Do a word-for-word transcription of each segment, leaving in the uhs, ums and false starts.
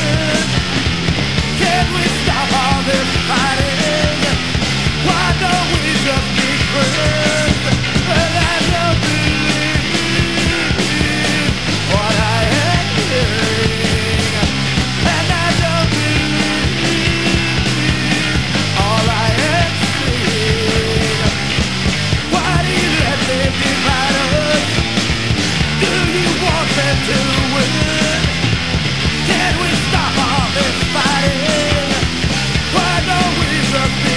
win? Can we stop all this fighting? Why don't we just be friends? And I don't believe what I am hearing, and I don't believe all I am seeing. Why do you let them divide us? Do you want them to win? Can we stop all this fighting? Why don't we just be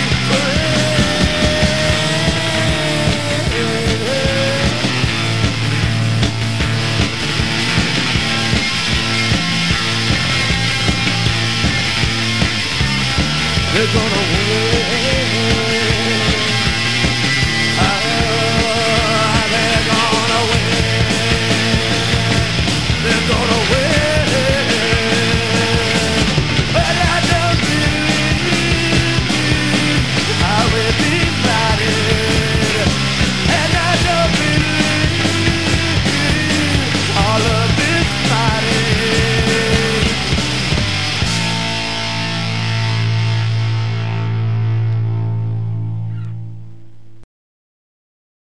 friends? They're gonna